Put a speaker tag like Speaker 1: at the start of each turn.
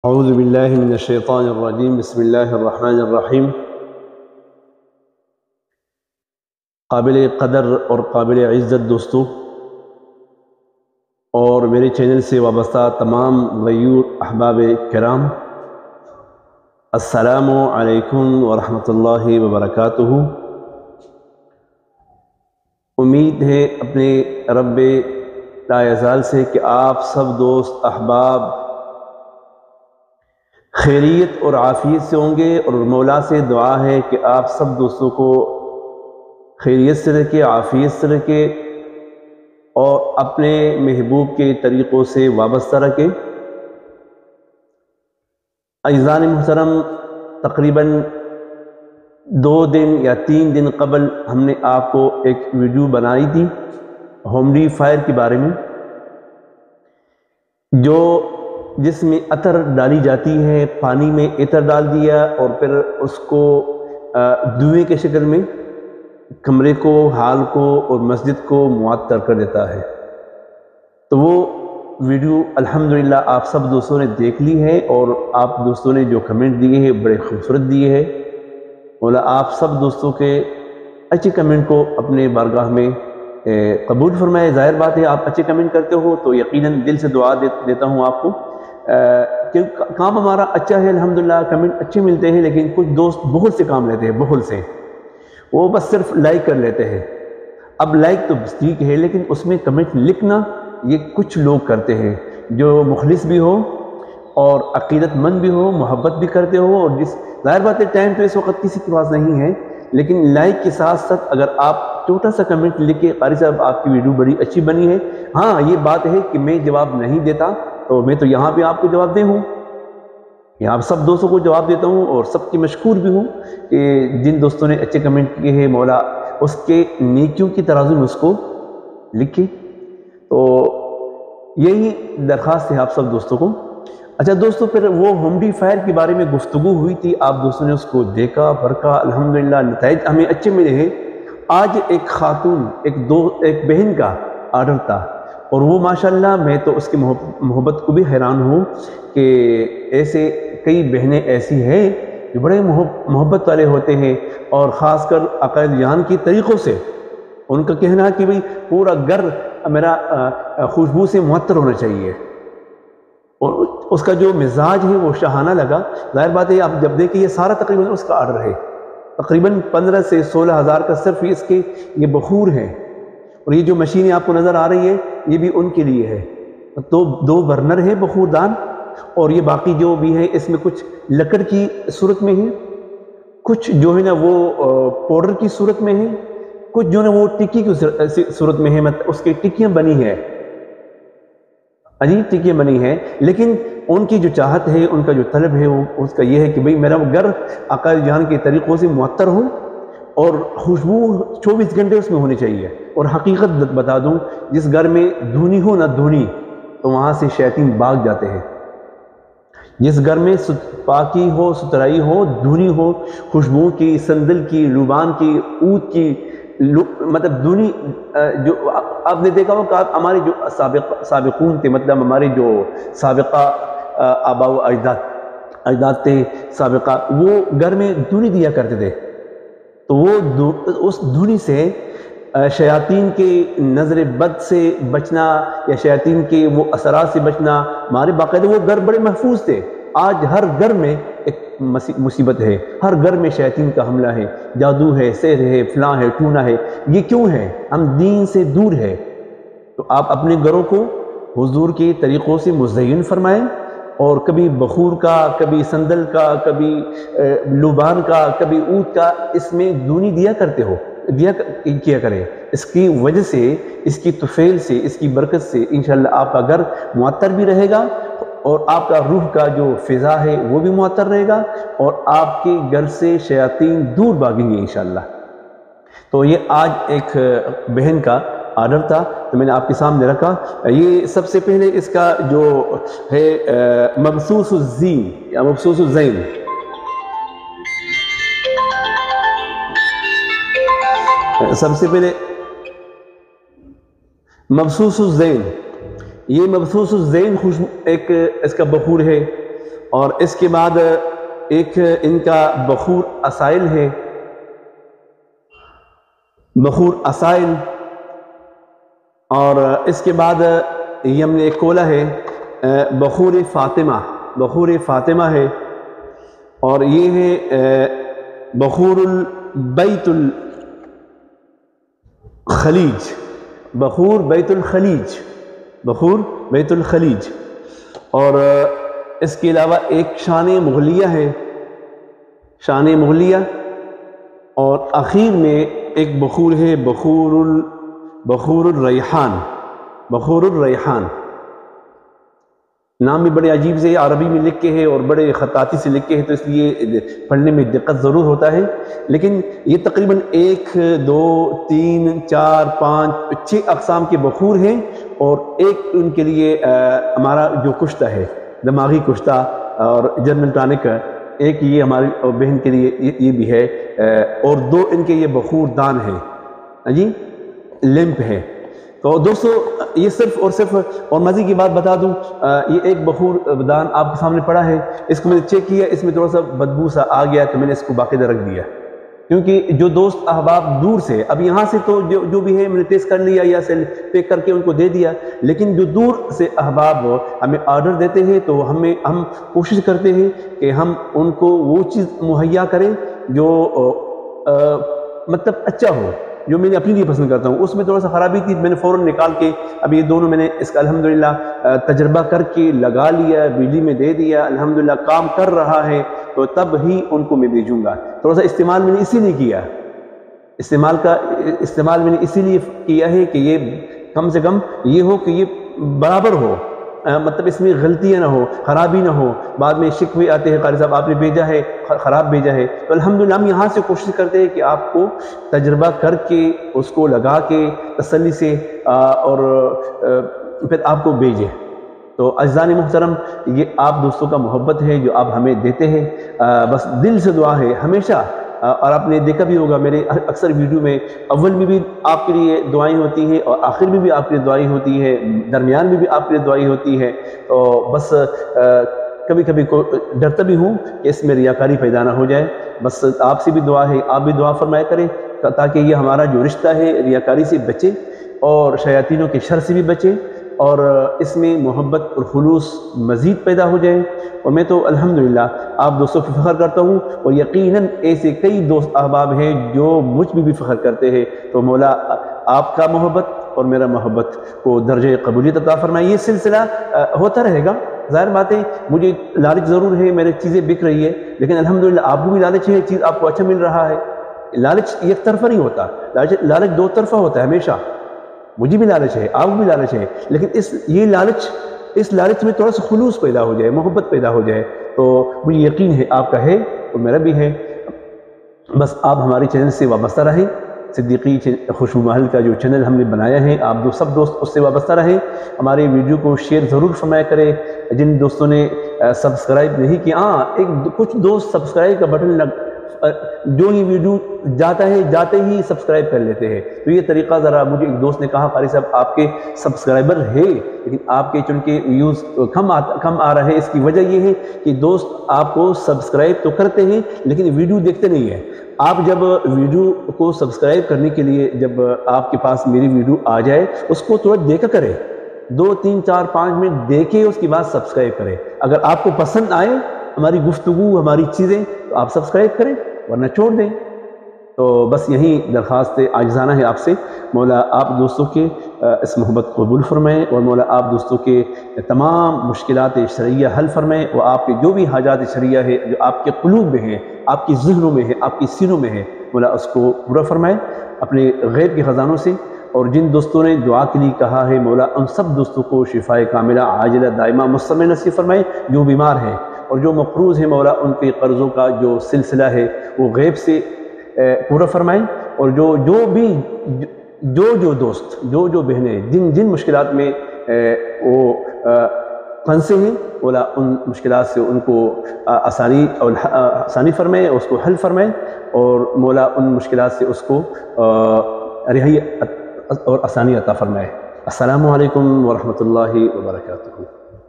Speaker 1: اعوذ باللہ من الشیطان الرجیم بسم اللہ الرحمن الرحیم۔ قابل قدر اور قابل عزت دوستو اور میرے چینل سے وابستہ تمام غیور احباب کرام، السلام علیکم ورحمۃ اللہ وبرکاتہ۔ امید ہے اپنے رب لا یزال سے کہ آپ سب دوست احباب خیریت اور عافیت سے ہوں گے، اور مولا سے دعا ہے کہ آپ سب دوستوں کو خیریت سے رکھے، عافیت سے رکھے اور اپنے محبوب کے طریقوں سے وابستہ رکھے۔ عزیزان محترم، تقریباً 2 دن یا 3 دن قبل ہم نے آپ کو ایک ویڈیو بنائی تھی ہومڈی فائر کے بارے میں، جس میں عطر ڈالی جاتی ہے، پانی میں عطر ڈال دیا اور پھر اس کو دھوئیں کے شکل میں کمرے کو، ہال کو اور مسجد کو معطر کر دیتا ہے۔ تو وہ ویڈیو الحمدللہ آپ سب دوستوں نے دیکھ لی ہے، اور آپ دوستوں نے جو کمنٹ دیے ہیں بڑے خوبصورت دیے ہیں۔ مولا آپ سب دوستوں کے اچھے کمنٹ کو اپنے بارگاہ میں قبول فرمائے۔ ظاہر بات ہے آپ اچھے کمنٹ کرتے ہو تو یقیناً دل سے دعا دیتا ہوں آپ کو کہ کام ہمارا اچھا ہے الحمدللہ، کمنٹ اچھے ملتے ہیں، لیکن کچھ دوست بہت سے کام لیتے ہیں، بہت سے وہ بس صرف لائک کر لیتے ہیں۔ اب لائک تو ٹھیک ہے، لیکن اس میں کمنٹ لکھنا یہ کچھ لوگ کرتے ہیں جو مخلص بھی ہو اور عقیدت مند بھی ہو، محبت بھی کرتے ہو، اور ظاہر بات ہے ٹائم تو اس وقت کسی کے پاس نہیں ہے، لیکن لائک کے ساتھ ساتھ اگر آپ چھوٹا سا کمنٹ لکھے قاری صاحب آپ کی ویڈیو بڑی اچھی بنی ہے، ہاں یہ بات ہے کہ میں جواب نہیں دیتا تو میں تو یہاں پہ آپ کو جواب دے ہوں، یہاں سب دوستوں کو جواب دیتا ہوں اور سب کی مشکور بھی ہوں کہ جن دوستوں نے اچھے کمنٹ کیے ہیں مولا اس کے نیکیوں کی ترازو میں اس کو لکھے۔ تو یہی درخواست ہے آپ سب دوستوں کو۔ اچھا دوستوں، پھر وہ ہومڈی فائر کے بارے میں گفتگو ہوئی تھی، آپ دوستوں نے اس کو دیکھا، پرکھا، الحمدللہ نتائج ہمیں اچھے ملے ہیں۔ آج ایک خاتون، ایک بہن کا آرڈر تھا، اور وہ ماشاءاللہ میں تو اس کی محبت کو بھی حیران ہوں کہ ایسے کئی بہنیں ایسی ہیں جو بڑے محبت والے ہوتے ہیں، اور خاص کر عقائد جان کی طریقوں سے ان کا کہنا کہ بھئی پورا گھر میرا خوشبو سے معطر ہونا چاہیے، اور اس کا جو مزاج ہے وہ شاہانہ لگا۔ ظاہر بات ہے آپ جب دیکھیں یہ سارا تقریباً اس کا آرڈر ہے، تقریباً 15 سے 16 ہزار کا صرف اس کے یہ بخور ہے، اور یہ جو مشینیں آپ کو نظر آ رہی ہے یہ بھی ان کے لیے ہے۔ تو 2 برنر ہیں بخور دان، اور یہ باقی جو بھی ہے اس میں کچھ لکڑ کی صورت میں ہے، کچھ جو ہے نا وہ پاؤڈر کی صورت میں ہے، کچھ جو ہے نا وہ ٹکی کی صورت میں ہے، مطلب اس کی ٹکیاں بنی ہیں، عجیب ٹکیاں بنی ہیں، لیکن ان کی جو چاہت ہے، ان کا جو طلب ہے وہ اس کا یہ ہے کہ بھئی میرا گھر عقائد جان کے طریقوں سے معطر ہو، اور خوشبو 24 گھنٹے اس میں ہونی چاہیے۔ اور حقیقت بتا دوں، جس گھر میں دھونی ہو نہ دھونی تو وہاں سے شیاطین بھاگ جاتے ہیں۔ جس گھر میں پاکی ہو، ستھرائی ہو، دھونی ہو، خوشبو کی، سندل کی، لوبان کی، عود کی، مطلب دھونی، جو آپ نے دیکھا ہو کہ ہمارے جو سابقون تھے، مطلب ہمارے جو سابقہ آباء و اجداد تھے سابقہ، وہ گھر میں دھونی دیا کرتے تھے، تو وہ اس دھونی سے شیاطین کے نظر بد سے بچنا یا شیاطین کے وہ اثرات سے بچنا، ہمارے باقاعدہ وہ گھر بڑے محفوظ تھے۔ آج ہر گھر میں ایک مصیبت ہے، ہر گھر میں شیاطین کا حملہ ہے، جادو ہے، سحر ہے، فلاں ہے، ٹونا ہے۔ یہ کیوں ہے؟ ہم دین سے دور ہے۔ تو آپ اپنے گھروں کو حضور کے طریقوں سے مزین فرمائیں، اور کبھی بخور کا، کبھی سندل کا، کبھی لوبان کا، کبھی عود کا، اس میں دھونی دیا کیا کریں۔ اس کی وجہ سے، اس کی طفیل سے، اس کی برکت سے انشاءاللہ آپ کا گھر معطر بھی رہے گا، اور آپ کا روح کا جو فضا ہے وہ بھی معطر رہے گا، اور آپ کے گھر سے شیاطین دور بھاگیں گے انشاءاللہ۔ تو یہ آج ایک بہن کا آرڈر تھا تو میں نے آپ کے سامنے رکھا۔ یہ سب سے پہلے اس کا جو ہے مبثوث الزین یا مبثوث الزین، سب سے پہلے مبثوث الزین، یہ مبثوث الزین ایک اس کا بخور ہے، اور اس کے بعد ایک ان کا بخور اسائل ہے، بخور اسائل، اور اس کے بعد یمن کولا ہے بخور فاطمہ، بخور فاطمہ ہے، اور یہ ہے بخور بیت الخلیج، بخور بیت الخلیج، بخور بیت الخلیج، اور اس کے علاوہ ایک شان مغلیہ ہے، شان مغلیہ، اور آخر میں ایک بخور ہے بخور الریحان، بخور الریحان۔ نام بھی بڑے عجیب سے عربی میں لکھ کے ہے اور بڑے خطاطی سے لکھ کے ہے، تو اس لیے پڑھنے میں دقت ضرور ہوتا ہے، لیکن یہ تقریباً 1 2 3 4 5 6 اقسام کے بخور ہیں، اور ایک ان کے لیے ہمارا جو کشتہ ہے، دماغی کشتہ اور جنرل ٹانک، ایک یہ ہماری بہن کے لیے یہ بھی ہے، اور 2 ان کے یہ بخور دان ہیں جی، لیمپ ہے۔ تو دوستو یہ صرف اور صرف، اور مزے کی بات بتا دوں، یہ ایک بخور دان آپ کے سامنے پڑا ہے، اس کو میں نے چیک کیا، اس میں تھوڑا سا بدبو سا آ گیا، تو میں نے اس کو باقاعدہ رکھ دیا، کیونکہ جو دوست احباب دور سے، اب یہاں سے تو جو بھی ہے میں نے ٹیسٹ کر لیا یا سیل پیک کر کے ان کو دے دیا، لیکن جو دور سے احباب ہمیں آرڈر دیتے ہیں تو ہم کوشش کرتے ہیں کہ ہم ان کو وہ چیز مہیا کریں جو مطلب اچھا ہو، جو میں نے اپنے لیے پسند کرتا ہوں۔ اس میں تھوڑا سا خرابی تھی، میں نے فوراً نکال کے اب یہ دونوں میں نے اس کا الحمدللہ تجربہ کر کے لگا لیا، بجلی میں دے دیا، الحمدللہ کام کر رہا ہے، تو تب ہی ان کو میں بھیجوں گا۔ تھوڑا سا استعمال میں نے اسی لیے کیا، استعمال میں نے اسی لیے کیا ہے کہ یہ کم سے کم یہ ہو کہ یہ برابر ہو، مطلب اس میں غلطیاں نہ ہو، خرابی نہ ہو، بعد میں شکوے آتے ہیں قاری صاحب آپ نے بھیجا ہے خراب بھیجا ہے، تو الحمدللہ ہم یہاں سے کوشش کرتے ہیں کہ آپ کو تجربہ کر کے اس کو لگا کے تسلی سے اور پھر آپ کو بھیجیں۔ تو عزیزان محترم، یہ آپ دوستوں کا محبت ہے جو آپ ہمیں دیتے ہیں، بس دل سے دعا ہے ہمیشہ، اور آپ نے دیکھا بھی ہوگا میرے اکثر ویڈیو میں اول میں بھی آپ کے لیے دعائیں ہوتی ہیں، اور آخر میں بھی آپ کے لیے دعائیں ہوتی ہے، درمیان میں بھی آپ کے لیے دعائیں ہوتی ہے، تو بس کبھی کبھی ڈرتا بھی ہوں کہ اس میں ریاکاری پیدا نہ ہو جائے، بس آپ سے بھی دعا ہے، آپ بھی دعا فرمایا کریں تاکہ یہ ہمارا جو رشتہ ہے ریاکاری سے بچے اور شیاطینوں کے شر سے بھی بچے، اور اس میں محبت اور خلوص مزید پیدا ہو جائے۔ اور میں تو الحمدللہ آپ دوستوں کی فخر کرتا ہوں، اور یقیناً ایسے کئی دوست احباب ہیں جو مجھ میں بھی فخر کرتے ہیں، تو مولا آپ کا محبت اور میرا محبت کو درجہ قبولیت عطا فرمائے۔ یہ سلسلہ ہوتا رہے گا، ظاہر بات ہے مجھے لالچ ضرور ہے، میری چیزیں بک رہی ہے، لیکن الحمدللہ آپ کو بھی لالچ ہے، چیز آپ کو اچھا مل رہا ہے۔ لالچ ایک طرفہ نہیں ہوتا، لالچ 2 طرفہ ہوتا ہے ہمیشہ، مجھے بھی لالچ ہے، آپ کو بھی لالچ ہے، لیکن اس لالچ میں تھوڑا سا خلوص پیدا ہو جائے، محبت پیدا ہو جائے، تو مجھے یقین ہے آپ کا ہے اور میرا بھی ہے۔ بس آپ ہمارے چینل سے وابستہ رہیں، صدیقی خوشبو محل کا جو چینل ہم نے بنایا ہے، آپ سب دوست اس سے وابستہ رہیں، ہمارے ویڈیو کو شیئر ضرور فرمایا کریں۔ جن دوستوں نے سبسکرائب نہیں کیا، کچھ دوست سبسکرائب کا بٹن جو ہی ویڈیو جاتا ہے جاتے ہی سبسکرائب کر لیتے ہیں، تو یہ طریقہ ذرا، مجھے ایک دوست نے کہا قاری صاحب آپ کے سبسکرائبر ہے لیکن آپ کے چونکہ ویوز کم آ رہے ہیں، اس کی وجہ یہ ہے کہ دوست آپ کو سبسکرائب تو کرتے ہیں لیکن ویڈیو دیکھتے نہیں ہیں۔ آپ جب ویڈیو کو سبسکرائب کرنے کے لیے جب آپ کے پاس میری ویڈیو آ جائے، اس کو تھوڑا دیکھا کریں، 2 3 4 5 منٹ دیکھیں، اس کے بعد سبسکرائب کریں۔ اگر آپ کو پسند آئے ہماری گفتگو، ہماری چیزیں، تو آپ سبسکرائب کریں، ورنہ چھوڑ دیں۔ تو بس یہی درخواست عاجزانہ ہے آپ سے، مولا آپ دوستوں کے اس محبت کو قبول فرمائیں، اور مولا آپ دوستوں کے تمام مشکلات شرعیہ حل فرمائیں، اور آپ کے جو بھی حاجات شرعیہ ہے جو آپ کے قلوب میں ہیں، آپ کی ذہنوں میں ہے، آپ کی سینوں میں ہے، مولا اس کو پورا فرمائیں اپنے غیب کے خزانوں سے۔ اور جن دوستوں نے دعا کے لیے کہا ہے، مولا ان سب دوستوں کو شفائے کاملہ عاجلہ دائمہ مستمر نصیب فرمائیں، جو بیمار ہیں اور جو مقروض ہیں، مولا ان کے قرضوں کا جو سلسلہ ہے وہ غیب سے پورا فرمائیں، اور جو دوست، جو بہنیں جن مشکلات میں وہ پھنسے ہیں، مولا ان مشکلات سے ان کو آسانی فرمائیں، اس کو حل فرمائیں، اور مولا ان مشکلات سے اس کو رہائی اور آسانی عطا فرمائے۔ السلام علیکم ورحمۃ اللہ وبرکاتہ۔